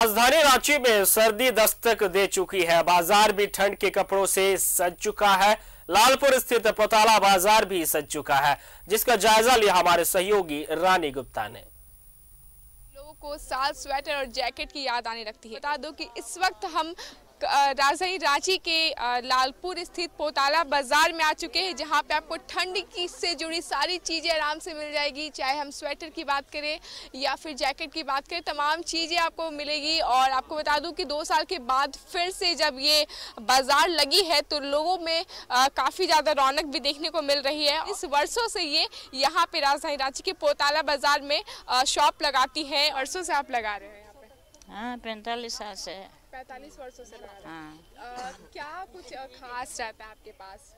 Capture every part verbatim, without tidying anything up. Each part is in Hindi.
राजधानी रांची में सर्दी दस्तक दे चुकी है। बाजार भी ठंड के कपड़ों से सज चुका है। लालपुर स्थित पोताला बाजार भी सज चुका है, जिसका जायजा लिया हमारे सहयोगी रानी गुप्ता ने। लोगों को साल स्वेटर और जैकेट की याद आने लगती है। बता दो कि इस वक्त हम राजधानी रांची के लालपुर स्थित पोताला बाजार में आ चुके हैं, जहां पे आपको ठंड की से जुड़ी सारी चीज़ें आराम से मिल जाएगी। चाहे हम स्वेटर की बात करें या फिर जैकेट की बात करें, तमाम चीज़ें आपको मिलेगी। और आपको बता दूं कि दो साल के बाद फिर से जब ये बाजार लगी है तो लोगों में काफ़ी ज़्यादा रौनक भी देखने को मिल रही है। इस वर्षों से ये यहाँ पे राजधानी रांची के पोताला बाजार में शॉप लगाती है। वर्षों से आप लगा रहे हैं यहाँ पे? हाँ, पैंतालीस साल से पैंतालीस वर्षों से लगा रहे हैं। हाँ। आ, क्या कुछ खास रहता है आपके पास?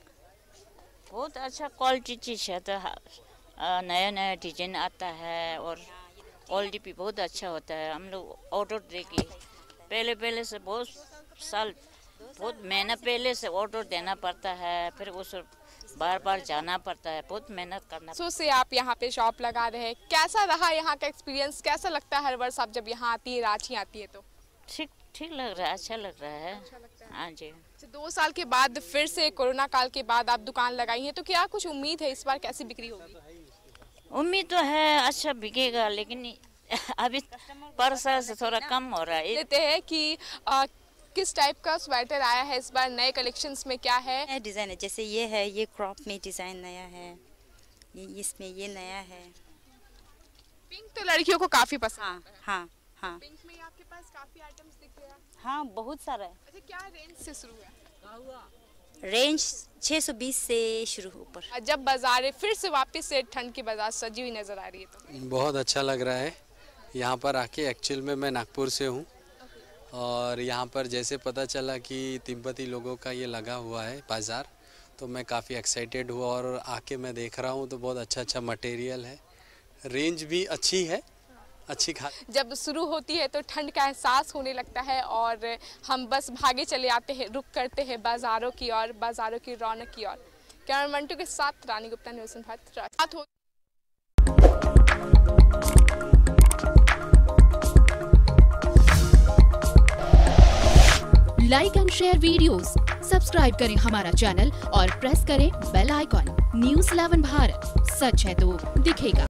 बहुत अच्छा क्वालिटी चीज़ है, तो नया नया डिजाइन आता है और क्वालिटी भी बहुत अच्छा होता है। हम लोग ऑर्डर देके पहले पहले से बहुत साल बहुत महीना पहले से ऑर्डर देना पड़ता है, फिर उस बार बार जाना पड़ता है, बहुत मेहनत करना। सो से आप यहाँ पे शॉप लगा रहे हैं, कैसा रहा यहाँ का एक्सपीरियंस? कैसा लगता है हर वर्ष आप जब यहाँ आती है, रांची आती है तो? ठीक ठीक लग रहा है, अच्छा लग रहा है। अच्छा लगता है। हाँ जी। दो साल के बाद फिर से कोरोना काल के बाद आप दुकान लगाई हैं, तो क्या कुछ उम्मीद है इस बार कैसी बिक्री होगी? उम्मीद तो है अच्छा बिकेगा, लेकिन अभी पर साल से थोड़ा कम हो रहा है। लेते हैं कि आ, किस टाइप का स्वेटर आया है इस बार, नए कलेक्शंस में क्या है? नया डिजाइन है, जैसे ये है, ये क्रॉप में डिजाइन नया है, ये इसमें ये नया है। पिंक तो लड़कियों को काफी पसंद हाँ है। हाँ हाँ। पिंक में आपके पास काफी आइटम्स दिख रहे हैं। हाँ, बहुत सारा है। अच्छा, क्या रेंज से शुरू है? रेंज छह सौ बीस से शुरू ऊपर। जब बाजार फिर से वापस से ठंड की बाजार सजी हुई नजर आ रही है तो बहुत अच्छा लग रहा है यहाँ पर आके। एक्चुअल में मैं नागपुर से हूँ और यहाँ पर जैसे पता चला कि तिब्बती लोगों का ये लगा हुआ है बाज़ार, तो मैं काफ़ी एक्साइटेड हुआ और आके मैं देख रहा हूँ तो बहुत अच्छा अच्छा मटेरियल है, रेंज भी अच्छी है, अच्छी खा। जब शुरू होती है तो ठंड का एहसास होने लगता है और हम बस भागे चले आते हैं, रुक करते हैं बाज़ारों की और बाज़ारों की रौनक की ओर। कैमरा मंटू के साथ Rani Gupta, news Bharat. Like and share videos, subscribe करें हमारा चैनल और प्रेस करें bell icon. News eleven Bharat, सच है तो दिखेगा।